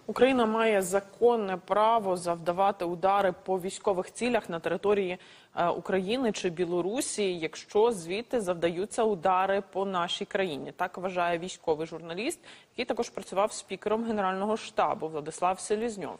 Україна має законне право завдавати удари по військових цілях на території України чи Білорусі, якщо звідти завдаються удари по нашій країні. Так вважає військовий журналіст, який також працював спікером Генерального штабу Владислав Селезньов.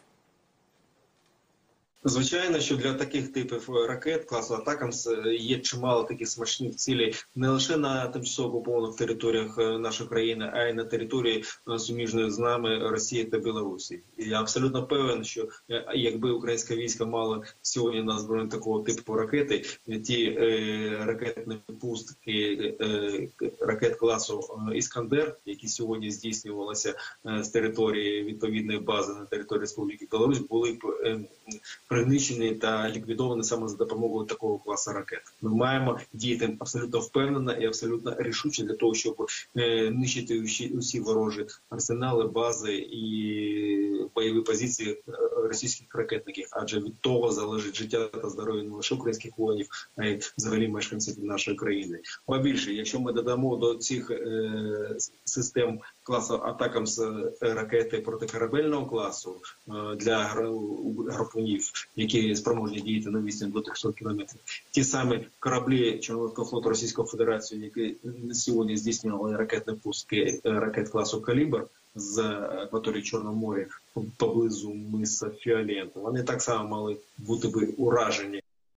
Звичайно, що для таких типів ракет класу «Атакамс» є чимало таких смачних цілей не лише на тимчасово окупованих територіях нашої країни, а й на території суміжної з нами Росії та Білорусі. І я абсолютно певен, що якби українське військо мало сьогодні на збройні такого типу ракети, ті ракетні пустки ракет класу «Іскандер», які сьогодні здійснювалися з території відповідної бази на території Республіки Білорусь, були б пригнічені та ліквідовані саме за допомогою такого класу ракет. Ми маємо діяти абсолютно впевнено і абсолютно рішуче для того, щоб нищити усі ворожі арсенали, бази і бойові позиції російських ракетників. Адже від того залежить життя та здоров'я не лише українських воїнів, а й взагалі мешканців нашої країни. Ба більше, якщо ми додамо до цих систем класу «Атакамс» ракети протикорабельного класу для гарпунів, які спроможні діяти на відстані до 300 кілометрів. Ті самі кораблі Чорноморського флоту Російської Федерації, які сьогодні здійснювали ракетні пуски ракет класу «Калібр» з акваторії Чорного моря поблизу миса Фіолента, вони так само мали бути би уражені.